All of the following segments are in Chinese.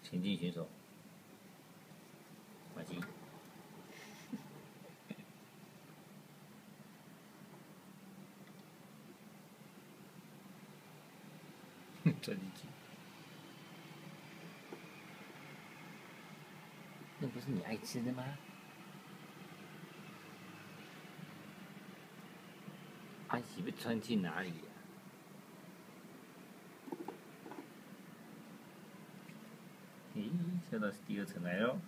田径选手，马吉。钻进去。那不是你爱吃的吗？安喜被穿进哪里呀？咦，下到第2层来喽。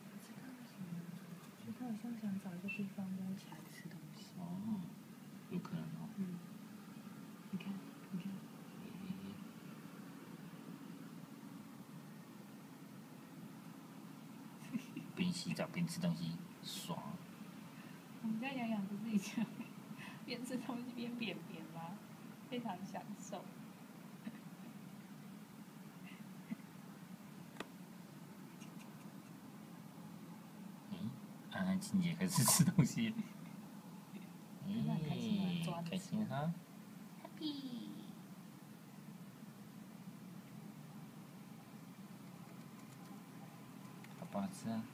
我觉得他好像想找一个地方摸起来吃东西。 哦，有可能哦。 你看，你看。 边洗澡边吃东西，爽。 我们家养不是以前边吃东西边便便吗？非常享受。 安安静姐开始吃东西。开心哈 ！Happy。 好不好吃啊？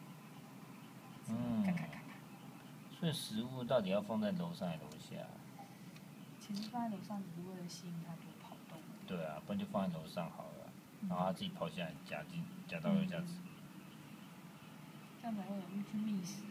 所以食物到底要放在楼上还是楼下？ 其实放在楼上只是为了吸引它多跑动。 对啊，不然就放在楼上好了，然后它自己跑下来夹到楼下吃。 这样才会有去觅食。